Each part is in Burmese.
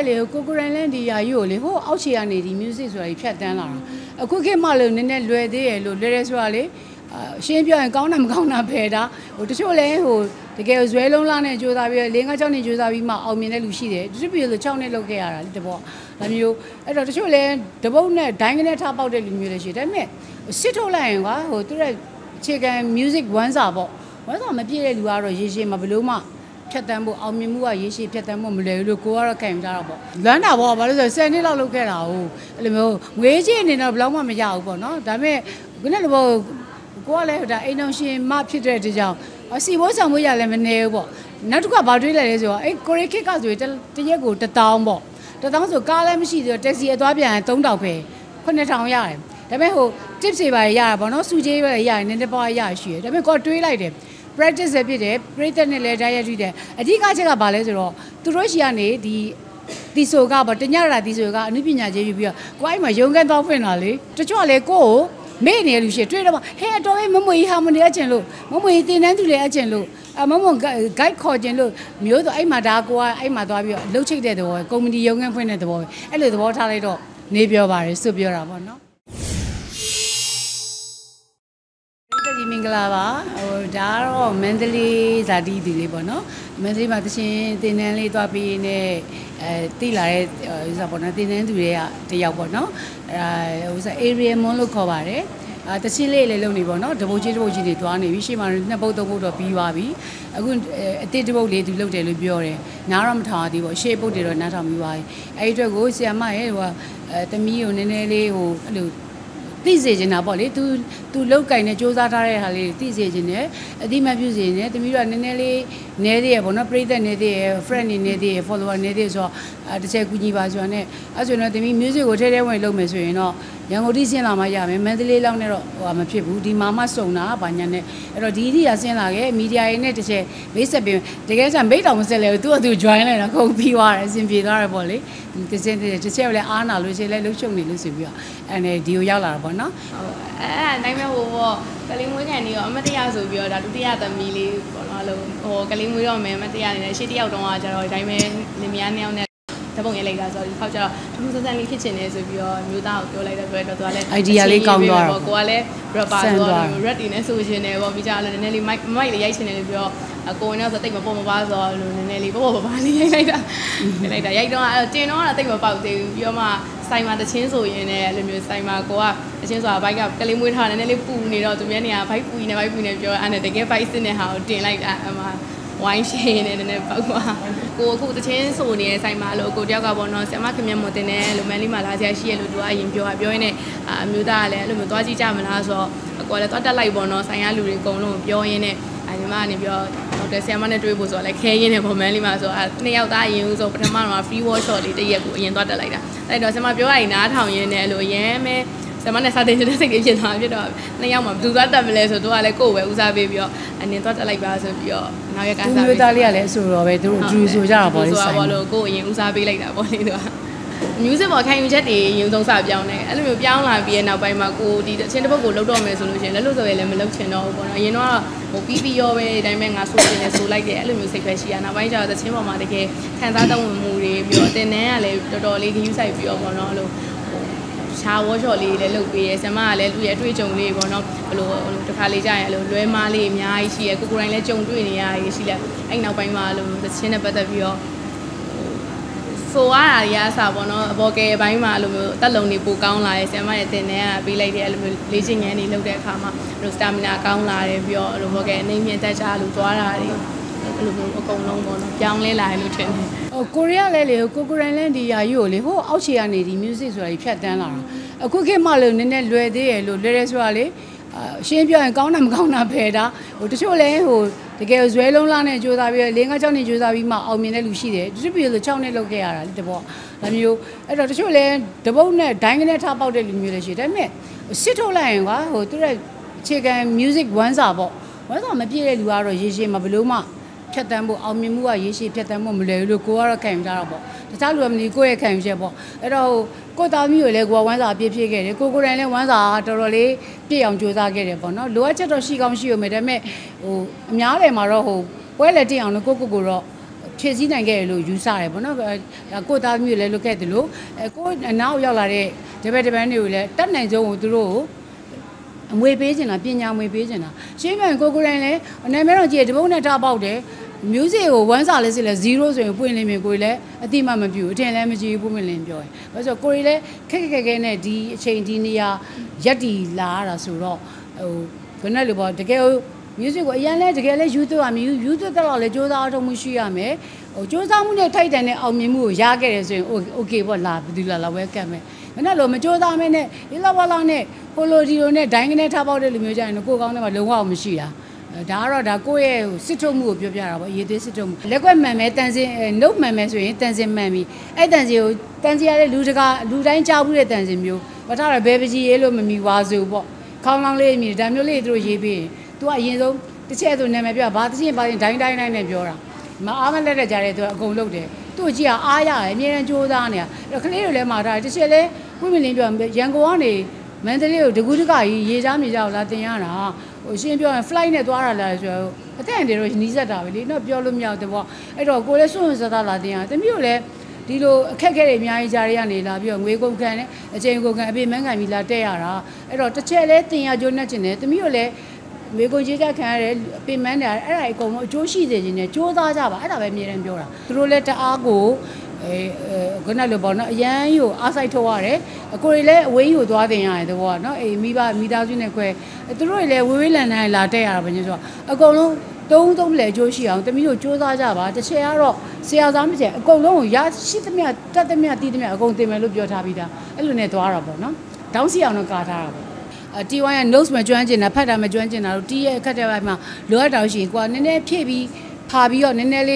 လည်းလေကိုကိုရိုင်းလန်းဒီယာကြီးကိုလေဟိုအောက်ခြေကနေဒီ music ဆိုတာကြီးဖြတ်တန်းလာတာအခုခေတ်မှလို့နည်းနည်းလွယ်သေးရလို့လွယ်တယ်ဆိုတာလေရှင်းပြရင်ကောင်းတာမကောင်းတာဖယ်တာဟိုတချို့လဲဟိုတကယ်ဇွဲလုံးလားနဲ့ကြိုးစားပြီး၄၅၆နှစ်ကြိုးစားပြီးမှအောင်မြင်တဲ့လူရှိတယ်တချို့ပြည်လို့6နှစ်လောက်ခဲ့ရတာလေတဘောဒါမျိုးအဲ့တော့တချို့လဲတပုတ်နဲ့ဒိုင်းကနေထားပေါက်တဲ့လူမျိုးလည်းရှိတယ်ဒါပေမဲ့စစ်ထုတ်လိုက်ရင်ကွာဟိုသူရဲ့အခြေခံ music ဝမ်းစာပေါ့ဝမ်းစာမပြည့်တဲ့လူကတော့ရေရှည်မှာဘလို့မှဖြတ်တန်းဖို့အောင်မြင်မှုကရေရှည်ဖြတ်တန်းဖို့မလွယ်ဘူးလို့ကိုကတော့ခံယူကြတာပေါ့လမ်းတာပေါ့ဘာလို့ဆို10နှစ်လောက်လုပ်ခဲ့တာဟုတ်အဲ့လိုမျိုးငွေကြီးအနေနဲ့ဘယ်လောက်မှမရဘူးပေါ့နော်ဒါပေမဲ့ခုနကလိုကိုကလည်းဒါအိမ်တော်ရှင်မဖြစ်တဲ့တကြောင်စီဘိုးဆောင်မှုရလည်းမနေဘူးပေါ့နောက်တစ်ခါဘာတွေးလိုက်လဲဆိုတော့အဲ့ကိုရီခစ်ကဆိုရင်တရက်ကို1000ပေါ့1000ဆိုကားလည်းမရှိသေးတော့တက်ဆီအသွားပြန်3000ပဲ9000ရတယ်ဒါပေမဲ့ဟို tips တွေပါရတာပေါ့နော်စူကြီးပဲရရင်နည်းနည်းပါးရရှိတယ်ဒါပေမဲ့ကိုတွေးလိုက်တယ် practice ဖြစ်တယ်ပရိသတ်နဲ့လည်းဓာတ်ရိုက်ကြည့်တယ်အဓိကချက်ကဘာလဲဆိုတော့သူတို့ရှိကနေဒီဆိုကပေါ့တညရတာဒီဆိုကအနုပညာရေးယူပြီးတော့ကိုအဲ့မှာရုံးခန်းတော့ဖွင့်တာလေတချို့ကလေကိုမေ့နေလူရှိတွေ့တော့ဟဲ့တော်မမွေဟာမနေအကျင်လို့မမွေတင်တန်းသူတွေအကျင်လို့မမ guide ခေါ်ကျင်လို့မျိုးဆိုအဲ့မှာဒါကိုကအဲ့မှာသွားပြီးတော့လှုပ်ချိတ်တဲ့သဘောကုမ္ပဏီရုံးခန်းဖွင့်တဲ့သဘောအဲ့လိုသဘောထားလိုက်တော့နေပြောပါတယ်စွပြောတာပေါ့နော်မင်္ဂလာပါဟိုဒါကတော့မန္တလေးဇာတိသူလေးပေါ့နော်မန္တလေးမှာတရှင်တင်တန်းလေးသွားပြီးနေတိလာတဲ့ဥစားပေါ့နော်တင်တန်းသူတွေကတယောက်ပေါ့နော်ဥစား area mon လို့ခေါ်ပါတယ်တချင်းလေးလေးလုံးနေပေါ့နော်တပုတ်ကြီးတွေသွားနေပြီရှေ့မှာ2ပုတ်3ပုတ်တော့ပြီးသွားပြီအခုအတစ်တပုတ်လေးသူလုပ်တယ်လို့ပြောတယ်နားတော့မထောင်သေးဘူးရှေ့ပုတ်တွေတော့နားထောင်ပြီးသွားပြီအဲ့ဒီအတွက်ကိုဆီယမရဲ့ဟိုသမီးကိုနည်းနည်းလေးဟိုအဲ့လိုသိစေချင်တာပေါ့လေ तू လောက်ကင်နဲ့စူးစမ်းထားတဲ့ဟာလေးသိစေချင်တယ်အတိမပြုစေချင်တယ်တမီးတို့ကနည်းနည်းလေးနဲသေးရပေါ့နော်ပရိသတ်နဲသေးရ friend နေနဲသေးရ follower နဲသေးဆိုတော့တစ်ချက်ကူညီပါဆိုတာနဲ့အဲ့ဆိုတော့တမီး music ကိုထဲထဲဝင်လုပ်မယ်ဆိုရင်တော့ရန်ကုန်တိဆင်းလာမှရမယ်မန္တလေးလောက်နဲ့တော့ဟိုမဖြစ်ဘူးဒီမှာမှစုံတာဗာညာနဲ့အဲ့တော့ဒီအဆင်းလာခဲ့မီဒီယာရင်းနဲ့တစ်ချက်မိတ်ဆက်ပြီးတကယ်ဆိုမိတ်တော်မဆက်လဲသူကသူ join လိုက်တာခုံပြီးသွားတယ်အဆင်ပြေသွားတယ်ပေါ့လေဒီတစ်ချက်လည်းအားနာလို့ရှိရင်လည်းလှုပ်ရှုပ်နေလို့ဆိုပြီးတော့အဲ့နဲ့ဒီကိုရောက်လာတာပေါ့နော်ဟုတ်အဲ့နိုင်မဲ့ဟိုပေါ့ကလေးမွေးကန်နေရောအမတရားဆိုပြီးတော့ဒါဒုတိယသမီးလေးပေါ့နော်အဲ့လိုဟိုကလေးမွေးတော့မယ်အမတရားနေတယ်ရှေ့တစ်ယောက်တုန်းကကျတော့ဒီတိုင်းပဲလင်မယားနှစ်ယောက်နဲ့တပုံရေးလိုက်တာဆိုတော့ဒီခေါက်ကျတော့ထူးဆန်းဆန်းလေးဖြစ်ချင်တယ်ဆိုပြီးတော့မျိုးသားကိုပြောလိုက်တဲ့အတွက်တော့သူကလည်း idea လေးကောင်းသွားတော့ကိုကလည်း rapper ဆိုတော့ rap တွေနဲ့ဆိုရှင်တယ်ပေါ့ပြီးကြလည်းနည်းနည်းလေး mic လေးရိုက်ချင်တယ်လို့ပြောကိုဝင်တော့ဆိုတိတ်မပေါ်မပါဆိုတော့နည်းနည်းလေးပေါ့ပါလေးရိုက်လိုက်တာရိုက်တော့တင်တော့တိတ်မပေါက်သေးဘူးပြီးတော့မှဆိုင်မှာတချင်းဆိုရင်လည်းအဲ့လိုမျိုးဆိုင်မှာကိုကတချင်းဆိုတာဘိုက်ကကလေးမွေးထားတယ်နည်းနည်းလေးပူနေတော့သူများနေရာဘိုက်ပူနေပြောအဲ့နဲ့တကယ်ဘိုက်စစ်တဲ့ဟာကိုတင်လိုက်တာအမှဝိုင်းရှင်းနေတယ်ပေါက်သွားကိုအခုတချင်းဆိုနေတဲ့ဆိုင်မှာလို့ကိုတယောက်ကပေါ့နော်ဆရာမခင်မြတ်မွန်တင်တယ်လို့မန်လေးမှာလာဆရာရှိရလို့သူကအရင်ပြောရင်းနဲ့အမျိုးသားကလည်းအဲ့လိုမျိုးသွားကြည့်ကြမလားဆိုတော့ကိုကလည်းသွားတက်လိုက်ပေါ့နော်ဆိုင်ရလူတွေအကုန်လုံးပြောရင်းနဲ့ညီမကနေပြောဟုတ်တယ်ဆရာမနဲ့တွေ့ဖို့ဆိုတော့လည်းခဲရင်းနဲ့ပေါ့မန်လေးမှာဆိုတော့နှစ်ယောက်သားအရင်ဦးဆိုပထမတော့ free workshop လေးတစ်ရက်ကိုအရင်သွားတက်လိုက်တာအဲ့တော့ဆရာမပြောရရင်နားထောင်ရင်းနဲ့အဲ့လိုရမ်းမဲဆရာမနဲ့စာတင်တဲ့စိတ်လေးဖြစ်သွားဖြစ်တော့နှစ်ယောက်မှဘယ်သူသွားတက်မလဲဆိုတော့လည်းကိုယ်ပဲဦးစားပေးပြီးတော့အနေသွားတက်လိုက်ပါဆိုပြီးတော့နောက်ရက်ကစားပြီးသူသားလေးကလည်းအဆိုတော့ပဲသူတို့ဂျူဆိုကြတာပေါ့လေဆိုင်လို့ကိုယ်အရင်ဦးစားပေးလိုက်တာပေါ့လေသူက music ပေါ်ခံယူချက်တွေရုံသုံးစပြောင်းတယ်အဲ့လိုမျိုးပြောင်းလာပြီးရဲ့နောက်ပိုင်းမှာကိုဒီအချင်းတစ်ပုတ်ကိုလောက်တော့မယ်ဆိုလို့ရှိရင်လည်းလို့ဆိုရင်လည်းမလောက်ချင်တော့ဘူးပေါ့နော်အရင်တော့ဟိုပြီးရောပဲဒီတိုင်းပဲငါဆိုချင်တယ်ဆိုလိုက်တယ်အဲ့လိုမျိုးစိတ်ပဲရှိရနောက်ပိုင်းကျတော့တချင်းပေါ်မှာတကယ်ခံစားသုံးဝင်မှုတွေပြီးတော့တင်တန်းကလည်းတော်တော်လေးခယူးဆိုင်ပြီးတော့ပေါ့နော်အဲ့လိုရှားဝေါ်ချော်လေးလည်းလုပ်ပေးရဲဆရာမကလည်းသူ့ရဲ့အတွေ့အကြုံလေးပေါ့နော်ဘလို့တစ်ခါလေးကြာရင်အဲ့လိုလွဲမားလေးအများကြီးရှိရဲကိုတိုင်းလည်းကြုံတွေ့နေရရရှိလဲအဲ့နောက်ပိုင်းမှာအဲ့လိုတချင်းနဲ့ပတ်သက်ပြီးတော့ဆိုရတာတွေအစားပေါ့နော်အပေါ်ကယ်ဘိုင်းမှာအဲ့လိုမျိုးတက်လုံနေပိုကောင်းလာတယ်ဆရာမရဲ့တင်တန်းကပေးလိုက်တဲ့အဲ့လိုမျိုးလေ့ကျင့်ခန်းတွေလုပ်တဲ့အခါမှာအဲ့လို stamina ကောင်းလာတယ်ပြီးတော့အဲ့လိုဘောကယ်အနေမြင့်တက်ချလို့သွားတာတွေအဲ့လိုမျိုးအကုန်လုံးပေါ့နော်ပြောင်းလဲလာတယ်လို့ထင်တယ်ဟိုကိုရီးယားလည်းလေကိုကိုရိုင်းလန်းဒီယာကြီးကိုလေဟိုအောက်ခြေကနေဒီ music ဆိုတာကြီးဖြတ်တန်းလာတာအခုခေတ်မှလို့နည်းနည်းလွယ်သေးရလို့လွယ်တယ်ဆိုတာလေရှင်းပြရင်ကောင်းတာမကောင်းတာဖယ်တာဟိုတချို့လဲဟိုတကယ်ဇွဲလုံးလားနဲ့ကြိုးစားပြီး၄၅၆နှစ်ကြိုးစားပြီးမှအောင်မြင်တဲ့လူရှိတယ်တချို့ပြည်လို့6နှစ်လောက်ခဲ့ရတာလေတဘောဒါမျိုးအဲ့တော့တချို့လဲတပုတ်နဲ့ဒိုင်းကနေထားပေါက်တဲ့လူမျိုးလည်းရှိတယ်ဒါပေမဲ့စစ်ထုတ်လိုက်ရင်ကွာဟိုသူရဲ့အခြေခံ music ဝမ်းစာပေါ့ဝမ်းစာမပြည့်တဲ့လူကတော့ရေရှည်မှာဘလို့မှဖြတ်တန်းဖို့အောင်မြင်မှုကရေရှည်ဖြတ်တန်းဖို့မလွယ်ဘူးလို့ကိုကတော့ခံယူကြတာပေါ့တခြားလူကမလို့ကိုယ့်ရဲ့ခံယူချက်ပေါ့အဲ့တော့ကိုသားမျိုးကိုလည်းကိုကဝမ်းစာပြည့်ခဲ့တယ်ကိုကိုတိုင်းလည်းဝမ်းစာတော်တော်လေးပြည့်အောင်ကြိုးစားခဲ့တယ်ပေါ့နော်လိုအပ်ချက်တော့ရှိကောင်းရှိရမယ်ဒါပေမဲ့ဟိုအများတယ်မှာတော့ဟိုပွဲလက်တင်အောင်လို့ကိုတော့ဖြဖြည့်ဆည်းနိုင်ခဲ့လို့ယူဆတယ်ပေါ့နော်ကိုသားမျိုးလည်းလုပ်ခဲ့တယ်လို့ကိုနောက်ရောက်လာတဲ့တပည့်တွေကိုလည်းတတ်နိုင်ဆုံးကိုသူတို့ကိုအမွေပေးချင်တာပညာမွေပေးချင်တာရှင်းပြန်ကိုကိုရိုင်းလည်းနာမည်တော့ကြည့်တပုတ်နဲ့ထားပေါက်တယ် music ကို1စာလေးစစ်လဲ0ဆိုရင်ပွင့်လင်းမြင်ကိုလည်းအတိမမပြူအထင်လည်းမကြည့်ဘူးပွင့်လင်းပြောတယ်ဘာလို့ဆိုကိုရီလည်းခက်ခဲနဲ့ဒီအချိန်ဒီနေရာရက်တီလာရတာဆိုတော့ဟိုဘယ်နဲ့လို့ပေါ့တကယ် music ကိုအရင်လဲတကယ်လဲ YouTube ရမယ် YouTube တက်တော့လဲစ조사အားထုတ်မှုရှိရမယ်ဟိုစ조사မှုနဲ့ထိုက်တန်တဲ့အောင်မြင်မှုကိုရခဲ့တယ်ဆိုရင် okay ပေါ့လာဘယ်သူလာဝဲကတ်မယ်ဘယ်နဲ့လို့မစ조사မဲနဲ့ဒီလောက်ပါလောက်နဲ့ဟိုလိုဒီလိုနဲ့ဒိုင်းကနေထားပေါက်တဲ့လူမျိုးကြရင်ကိုကောင်းတဲ့မှာလုံးဝမရှိတာဒါကတော့ဒါကိုယ့်ရဲ့စစ်ထုတ်မှုကိုပြောပြတာပေါ့ရေးသေးစစ်ထုတ်မှုလက်ကွက်မှန်မယ်တန်စင်နှုတ်မှန်မယ်ဆိုရင်တန်စင်မှန်ပြီအဲ့တန်စင်ကိုတန်စင်ရတဲ့လူတိုင်းကြားဘူးတဲ့တန်စင်မျိုးဘာသာတော့ဘဲပကြီးရေးလို့မမီဝါဆိုပေါ့ခေါင်းလောင်းလေးမြည်ဒါမျိုးလေးသူတို့ရေးပြီးရင် तू ကအရင်ဆုံးတစ်ချက်ဆိုနာမည်ပြောဘာတစ်ချက်ပါရင်ဒိုင်းနဲ့ပြောတာမအားမလက်တဲ့ကြားတဲ့ तू အကုန်လုပ်တယ်သူ့ကြည့်အားရတယ်အမြဲတမ်းကြိုးစားနေတာအဲ့တော့ကလေးတွေလည်းမှာထားတယ်တစ်ချက်လဲဝိမလင်းပြောရန်ကုန်ကနေမန္တလေးကိုတကူးတကကြီးရေချားမြေချားကိုလာတင်ရတာဟိုရှင်းပြောရင် flight နဲ့သွားတာလားဆိုတော့အသက်အန္တရာယ်တော့နီးစပ်တာပဲလေတော့ပြောလို့မရဘူးပေါ့အဲ့တော့ကိုလည်းစွန့်စွန့်စားလာတင်ရတမျိုးလည်းဒီလိုအခက်အခဲတွေအများကြီးကြားရကနေလာပြီးတော့ငွေကုန်ခံနဲ့အချိန်ကုန်ခံအပြင်မန်းခံပြီးလာတက်ရတာအဲ့တော့တစ်ချက်လဲတင်ရကြိုးနဲ့ကျင်တယ်တမျိုးလည်းငွေကုန်ကြေးကြခံရတဲ့ပြင်မန်းတယ်အဲ့ဒါအကုန်လုံးအကျိုးရှိစေခြင်းနဲ့စ조사ကြပါအဲ့ဒါပဲအမြဲတမ်းပြောတာသူတို့လည်းတအားကိုခုနလိုပေါ့နော်အရန်ယူအားစိုက်ထုတ်ရတယ်အကိုတွေလည်းအဝေးယူသွားတင်ရတယ်တဘောကနော်အေးမိသားစုနဲ့ခွဲသူတို့တွေလည်းဝေးဝေးလန်လန်လာတက်ရတာပဲညဆိုအကုန်လုံးသုံးလေအကျိုးရှိအောင်တမီးတို့စ조사ကြပါတစ်ချက်ကတော့ဆရာသားမကျအကုန်လုံးကိုရရှိသမျှတတ်သမျှတီးသမျှအကုန်တင်မယ်လို့ပြောထားပြီးသားအဲ့လိုနဲ့သွားတာပေါ့နော်တောင်းစီအောင်တော့ကာထားတာပေါ့T1 ရဲ့ notes မကျွမ်းကျင်တာဖတ်တာမကျွမ်းကျင်တာတို့ T ရဲ့အခက်တဲ့ဘက်မှာလိုအပ်တာရှိရင်ကိုကနည်းနည်းဖြည့်ပြီးဖာပြီးတော့နည်းနည်းလေး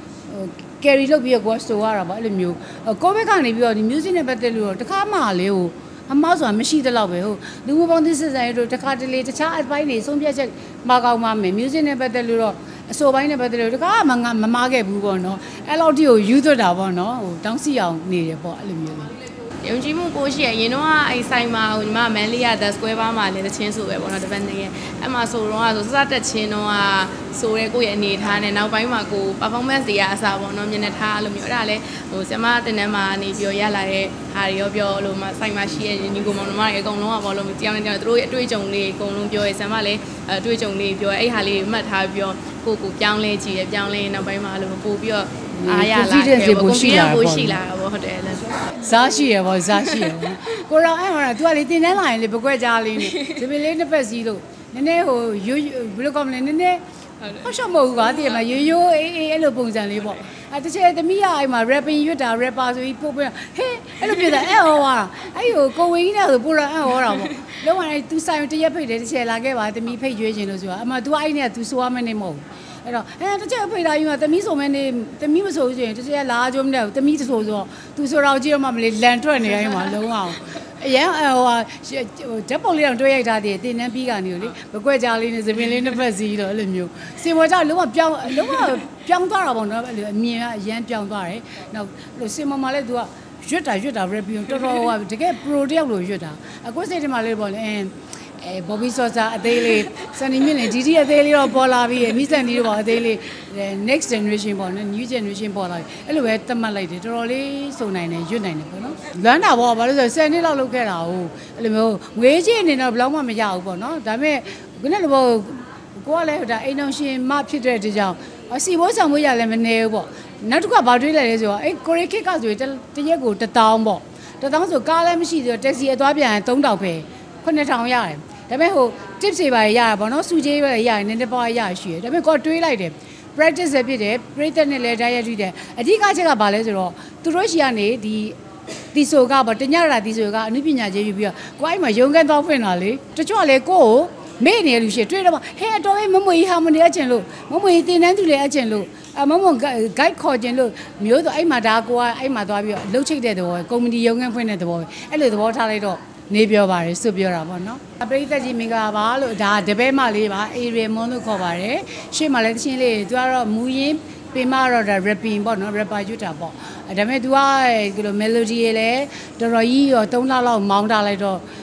carry လုပ်ပြီးတော့ကိုဆိုရတာပေါ့အဲ့လိုမျိုးကိုဗစ်ကနေပြီးတော့ဒီ music နဲ့ပတ်သက်လို့တော့တခါမှလေးကိုအမောက်ဆိုတာမရှိတဲ့လောက်ပဲဟုတ်လူမှုပေါင်းသစ်စစ်ဆိုင်တို့တခါတလေတခြားအပိုင်းတွေဆုံးဖြတ်ချက်မကောင်းမှမယ် music နဲ့ပတ်သက်လို့တော့အဆိုပိုင်းနဲ့ပတ်သက်လို့တခါမှမမားခဲ့ဘူးပေါ့နော်အဲ့လောက်တိကိုယူသွတ်တာပေါ့နော်ဟိုတောင်းစီအောင်နေတယ်ပေါ့အဲ့လိုမျိုးလေးယုံကြည်မှုကိုရှိရရင်တော့အဲ့ဆိုင်မှာဟိုညီမမန်လေးရ The Square ဘာမှာလည်းတချင်းဆိုပဲပေါ့နော်တပတ်နေရဲ့အဲ့မှာဆိုတော့ဆိုစတက်ချင်းတော့ဆိုရဲကိုယ့်ရဲ့အနေထားနဲ့နောက်ပိုင်းမှာကို performance တွေအစားပေါ့နော်မျက်နှာထားလို့မျိုးအဲ့ဒါလည်းဟိုဆမတင်တန်းမှာနေပြီးရလာတဲ့ဟာတွေရောပြောလို့မှဆိုင်မှာရှိရဲ့ညီကိုမောင်နှမတွေအကုန်လုံးကပေါ့လို့တရားနဲ့တရားသူတို့ရဲ့အတွေ့အကြုံလေးအကုန်လုံးပြောရဲဆမလည်းအတွေ့အကြုံလေးပြောအဲ့ဟာလေးမှတ်ထားပြီးတော့ကိုပြောင်းလဲကြည့်ရပြောင်းလဲနောက်ပိုင်းမှာလို့ပို့ပြီးတော့အားရလာတယ်ကိုရှိလာပေါ့ဟုတ်တယ်လဲဇာရှိရပေါ့ဇာရှိရပေါ့ကိုရောအဲ့ဟောတာ तू ကလေတင်တန်းလာရင်လေပကွက်ကြားလေးနေဒီပင်လေးနှစ်ပတ်စီးလို့နည်းနည်းဟိုရိုးဘယ်လိုကောမလဲနည်းနည်းဟောရှော့မဟုတ်ဘူးကွာတည်မှာရိုးအေးအဲ့လိုပုံစံလေးပေါ့တစ်ချက်သမီးရအဲ့မှာ rapping ရွတ်တာ rapper ဆိုပြီးပို့ပြဟဲ့အဲ့လိုပြတာအဲ့ဟောတာအဲ့ဟိုကိုဝင်းကြီးနဲ့ဆိုပို့တော့အဲ့ဟောတာပေါ့လုံးဝအဲ့ तू ဆိုင်တရက်ဖိတ်တယ်တစ်ချက်လာခဲ့ပါသမီးဖိတ်ရွေးခြင်းလို့ဆိုတာအမှ तू အဲ့နဲ့ तू ဆိုရမယ်နေမဟုတ်ဘူးအဲ့တော့တစ်ချက်ဖိတ်တာယူမှာသမီးဆိုမဲနေသမီးမဆိုဆိုရင်တစ်ချက်လာကြုံတဲ့သမီးဆိုဆိုသူဆိုတော့ကြည့်တော့မှမလေးလန်ထွက်နေရမှာလုံးဝအရန်ဟိုဓာတ်ပုံလေးတော့တွဲရိုက်ထားတယ်တင်နှန်းပြီးကနေလေမကွက်ကြလေးနဲ့သပင်လေးနှစ်ဖက်စီးတော့အဲ့လိုမျိုးစင်မော်ကြလုံးဝပြောင်းသွားတာပေါ့နော်အဲ့လိုအမြင်ကအရန်ပြောင်းသွားတယ်နောက်စင်မော်မှာလည်းသူကရွတ်တာ review တော်တော်ဟိုတကယ် pro တယောက်လိုရွတ်တာအခုစိတ်ထဲမှာလေးပေါ့လေဘော်ဘီဆော့စာအသေးလေးစနေမြင့်လေဒီအသေးလေးတော့ပေါ်လာပြီးမိစံဒီတော့ပေါ့အသေးလေး next generation ပေါ့နော် new generation ပေါ်လာပြီအဲ့လိုပဲသတ်မှတ်လိုက်တယ်တော်တော်လေးစုံနိုင်တယ်ရွတ်နိုင်တယ်ပေါ့နော်လွမ်းတာပေါ့ဘာလို့ဆို10နှစ်လောက်လုပ်ခဲ့တာဟုတ်အဲ့လိုမျိုးငွေကြီးအနေနဲ့ဘယ်လောက်မှမရဘူးပေါ့နော်ဒါပေမဲ့ခုနကလိုကိုကလည်းဒါအိမ်အောင်ရှင်မဖြစ်တဲ့တကြောင်စီဘိုးဆောင်မွေးရလည်းမနေဘူးပေါ့နောက်တစ်ခါဘာတွေးလိုက်လဲဆိုတော့အဲ့ကိုရီခစ်ကဆိုရင်တရက်ကို1000ပေါ့1000ဆိုကားလည်းမရှိသေးတော့တက်ဆီအသွားပြန်3000ပဲ9000ရတယ်ဒါပေမဲ့ဟို tips တွေပါရတာပေါ့နော်စူကြီးပဲရရင်နည်းနည်းပါးရရှိရဒါပေမဲ့ကိုတွေးလိုက်တယ် practice ပဲဖြစ်တယ်ပရိသတ်နဲ့လည်း diet တွေ့တယ်အဓိကချက်ကဘာလဲဆိုတော့သူတို့ရှိကနေဒီဆိုကပေါ့တညရတာဒီဆိုကအနုပညာရေးယူပြီးတော့ကိုအဲ့မှာရုံးခန်းသွားဖွင့်တာလေတချို့ကလေကိုမေ့နေလူရှိတွေ့တော့ဟဲ့တော်မမွေဟာမနေအကျင်လို့မမွေတင်တန်းသူလည်းအကျင်လို့မမ guide ခေါ်ခြင်းလို့မျိုးဆိုအဲ့မှာဒါကိုကအဲ့မှာသွားပြီးတော့လှုပ်ချိတ်တဲ့သဘောကုမ္ပဏီရုံးခန်းဖွင့်တဲ့သဘောအဲ့လိုသဘောထားလိုက်တော့နေပြောပါတယ်စွပြောတာပေါ့နော်ပရိသတ်ကြီးမင်္ဂလာပါလို့ဒါတပည့်မလေးပါအေရီမွန်လို့ခေါ်ပါတယ်ရှေ့မှာလည်းတချင်းလေးသူကတော့မူရင်းပင်မတော့ဒါ rapping ပေါ့နော် rapper ကျွတ်တာပေါ့ဒါပေမဲ့ तू ကဒီလို melody လေးတော်တော်ကြီးရော3လလောက်မောင်းထားလိုက်တော့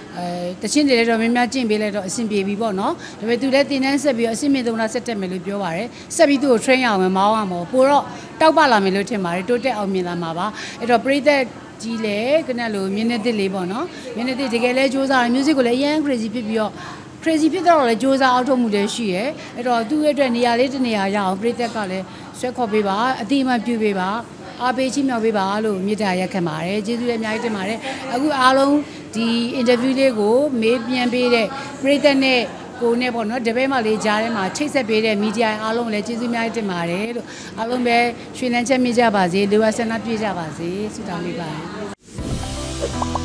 တချင်းတွေလည်းတော့များများကျင့်ပေးလိုက်တော့အဆင်ပြေပြီပေါ့နော်ဒါပေမဲ့သူလည်းတင်တန်းဆက်ပြီးတော့အဆင့်မြင့်သုံးလားဆက်တက်မယ်လို့ပြောပါတယ်ဆက်ပြီးသူ့ကို train ရအောင်မောင်းအောင်ပိုတော့တောက်ပလာမယ်လို့ထင်ပါတယ်တိုးတက်အောင်မြင်လာမှာပါအဲ့တော့ပရိသတ်ကြီးလေခဏလိုမြင်းနဲ့တစ်လေးပေါ့နော်မြင်းနဲ့တစ်တကယ်လဲစူးစမ်းတယ် music ကိုလည်းအရင် crazy ဖြစ်ပြီးတော့ crazy ဖြစ်တော့လည်းစူးစမ်းအောက်ထုတ်မှုလည်းရှိရဲအဲ့တော့သူ့ရဲ့အတွက်နေရာလေးတစ်နေရာရအောင်ပရိသတ်ကလည်းဆွဲခေါ်ပေးပါအတိအမှပြုပေးပါအားပေးချိမြောက်ပေးပါလို့မြစ်တာရက်ခံပါတယ်ကျေးဇူးလည်းအများကြီးတင်ပါတယ်အခုအားလုံးဒီ interview လေးကိုမေးပြန်ပေးတဲ့ပရိသတ်နဲ့ကိုနဲ့ပေါ့နော်တပည့်မလေးကြားထဲမှာချိတ်ဆက်ပေးတဲ့မီဒီယာအားလုံးလည်းကျေးဇူးအများကြီးတင်ပါတယ်လို့အားလုံးပဲရွှေလန်းချက်မြင့်ကြပါစေလိုအပ်ဆန္ဒပြည့်ကြပါစေဆုတောင်းပေးပါတယ်